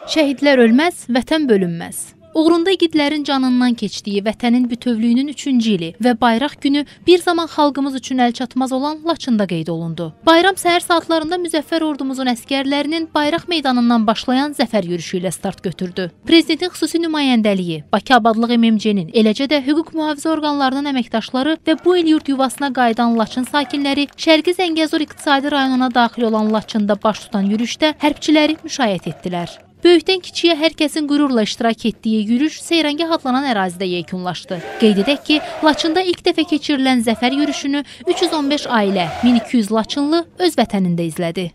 Şəhidlər ölməz, vətən bölünməz. Uğrunda igidlərin canından keçdiyi vətənin bütövlüyünün 3-cü ili və bayraq günü bir zaman xalqımız üçün əlçatmaz olan Laçında qeyd olundu. Bayram səhər saatlarında müzəffər ordumuzun əskərlərinin bayraq meydanından başlayan zəfər yürüşü ilə start götürdü. Prezidentin xüsusi nümayəndəliyi, Bakı Abadlıq MMC-nin, eləcə də hüquq mühafizə orqanlarının əməkdaşları və bu il yurt yuvasına qayıdan Laçın sakinləri Şərqi Zəngəzur iqtisadi rayonuna daxil olan Laçında baş tutan yürüşdə hərbçiləri müşayiət etdilər. Böyükdən kiçiyə hər kəsin qürurla iştirak etdiyi yürüş Seyranqah adlanan ərazidə yekunlaşdı. Qeyd edək ki, Laçında ilk dəfə keçirilən zəfər yürüşünü 315 ailə, 1200 Laçınlı öz vətənində izlədi.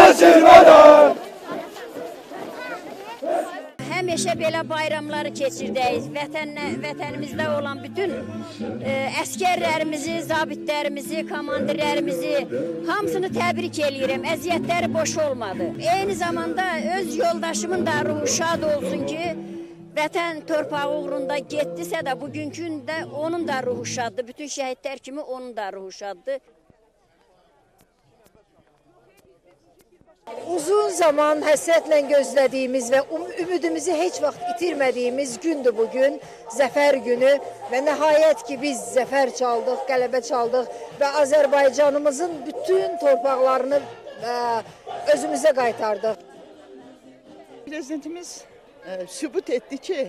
Həmişə belə bayramları keçirdəyik. Vətənimizdə olan bütün əskərlərimizi, zabitlərimizi, komandirlərimizi hamısını təbrik eləyirəm. Əziyyətləri boş olmadı. Eyni zamanda öz yoldaşımın da ruhu şad olsun ki, vətən torpağı uğrunda getdisə də bugünkü gündə onun da ruhu şaddır. Bütün şəhidlər kimi onun da ruhu şaddır. Uzun zaman həsrətlə gözlədiyimiz və ümidimizi heç vaxt itirmədiyimiz gündür bugün, zəfər günü və nəhayət ki biz zəfər çaldıq, qələbə çaldıq və Azərbaycanımızın bütün torpaqlarını özümüzə qaytardıq. Prezidentimiz sübut etdi ki,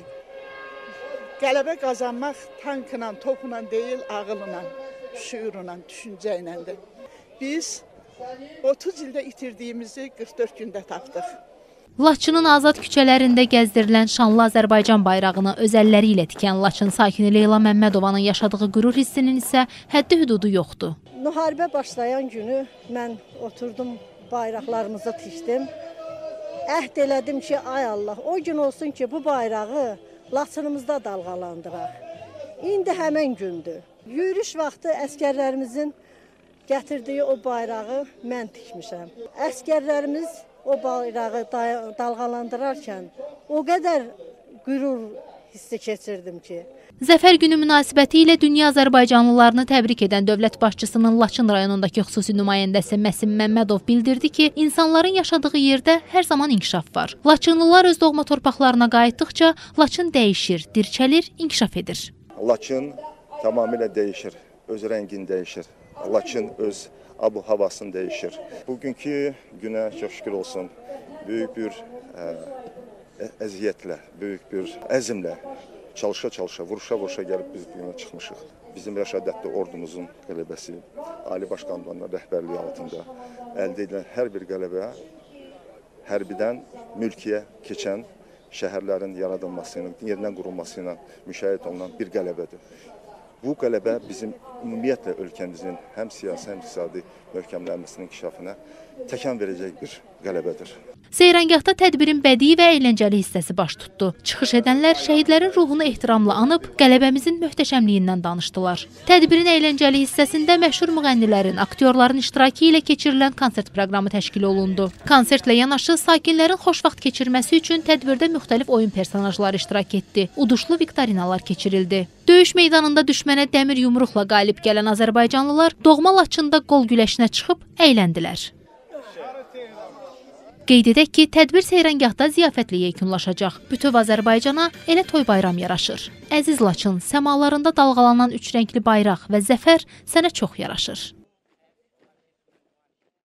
qələbə qazanmaq tankla, topla deyil, ağılla, şuurla, düşüncə iləndir. Biz 30 ildə itirdiyimizi 44 gündə tapdıq. Laçının azad küçələrində gəzdirilən şanlı Azərbaycan bayrağını öz əlləri ilə tikən Laçın sakini Leyla Məmmədovanın yaşadığı qürur hissinin isə həddi hüdudu yoxdur. Müharibə başlayan günü mən oturdum, bayraqlarımızı tikdim. Əhd elədim ki, ay Allah, o gün olsun ki bu bayrağı Laçınımızda dalğalandıraq. İndi həmən gündür. Yürüyüş vaxtı əskərlərimizin gətirdiyi o bayrağı mən tikmişəm. Əskərlərimiz o bayrağı dalğalandırarkən o qədər qürur hissi keçirdim ki. Zəfər günü münasibəti ilə dünya Azərbaycanlılarını təbrik edən dövlət başçısının Laçın rayonundakı xüsusi nümayəndəsi Məsim Məmmədov bildirdi ki, insanların yaşadığı yerdə hər zaman inkişaf var. Laçınlılar öz doğma torpaqlarına qayıtdıqca Laçın dəyişir, dirçəlir, inkişaf edir. Laçın tamamilə dəyişir, öz rəngini dəyişir. Laçın öz abu-havasını dəyişir. Bugünkü günə çox şükür olsun, böyük bir əziyyətlə, böyük bir əzmlə, çalışa-çalışa, vuruşa-vuruşa gəlib biz bugünə çıxmışıq. Bizim rəşadətli ordumuzun qələbəsi, Ali Baş Komandanın rəhbərliyi altında əldə edilən hər bir qələbə hərbidən mülkiyə keçən şəhərlərin yaradılması ilə, yerindən qurulması ilə müşahidə olunan bir qələbədir. Bu qələbə bizim ümumiyyətlə ölkəmizin həm siyasi, həm iqtisadi möhkəmlənməsinin inkişafına təkan verəcək bir qələbədir. Seyranqahda tədbirin bədii və əyləncəli hissəsi baş tutdu. Çıxış edənlər şəhidlərin ruhunu ehtiramla anıb, qələbəmizin möhtəşəmliyindən danışdılar. Tədbirin əyləncəli hissəsində məşhur müğənnilərin, aktyorların iştirakı ilə keçirilən konsert proqramı təşkil olundu. Konsertlə yanaşı sakinlərin xoş vaxt keçirməsi üçün tədbirdə müxtəlif oyun personajları iştirak etdi. Uduşlu viktorinalar keçirildi. Döyüş meydanında düşmənə dəmir yumruqla qalib gələn Azərbaycanlılar doğma Laçında qol güləşinə çıxıb əyləndilər. Qeyd edək ki, tədbir Seyranqahda ziyafətlə yekunlaşacaq. Bütöv Azərbaycana elə toy bayram yaraşır. Əziz Laçın, səmalarında dalğalanan üç rəngli bayraq və zəfər sənə çox yaraşır.